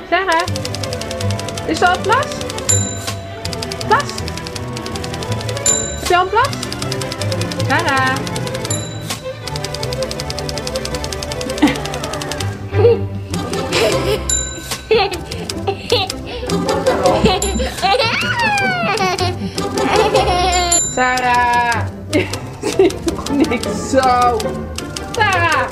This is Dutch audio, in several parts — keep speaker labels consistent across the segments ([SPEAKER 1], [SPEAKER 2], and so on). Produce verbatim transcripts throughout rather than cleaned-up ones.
[SPEAKER 1] Sarah, is er al plas? Plas? Heb je al een plas? Sarah. Sarah, je ziet toch niks zo? Sarah!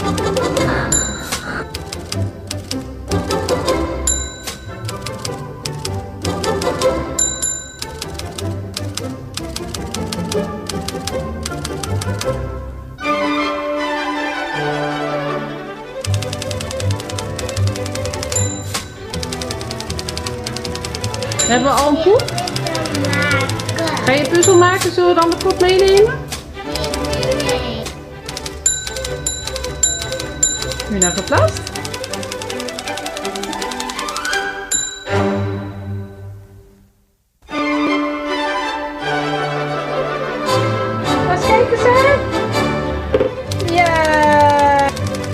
[SPEAKER 1] Hebben we al een poep? Ga je puzzel maken? Zullen we dan de pot meenemen?
[SPEAKER 2] Nee, nee, nee.
[SPEAKER 1] Heb je nou geplast? Laat kijken, Sarah. Ja!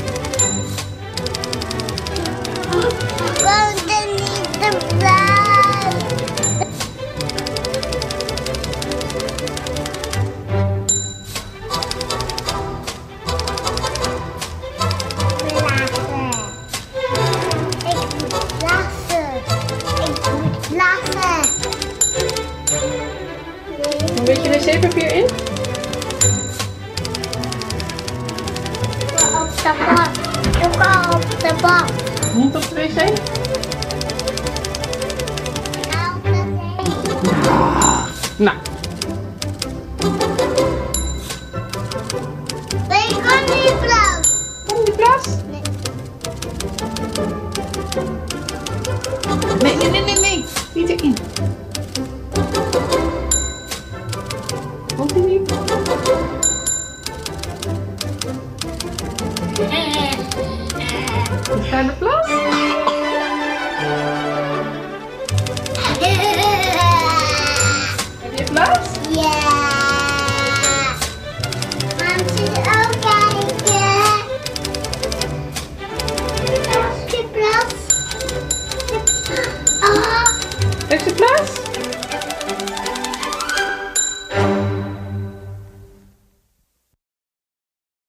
[SPEAKER 2] Komt er niet te blauw?
[SPEAKER 1] Een beetje wc-papier in?
[SPEAKER 2] Op de bank. Ook al op de bank.
[SPEAKER 1] Niet op de wc?
[SPEAKER 2] Ja, op de zee.
[SPEAKER 1] Nou.
[SPEAKER 2] Nee, ik kan niet blauw.
[SPEAKER 1] Kom die plas? Nee, nee, nee, nee, nee. Niet erin. Komt die niet? Is daar de plas?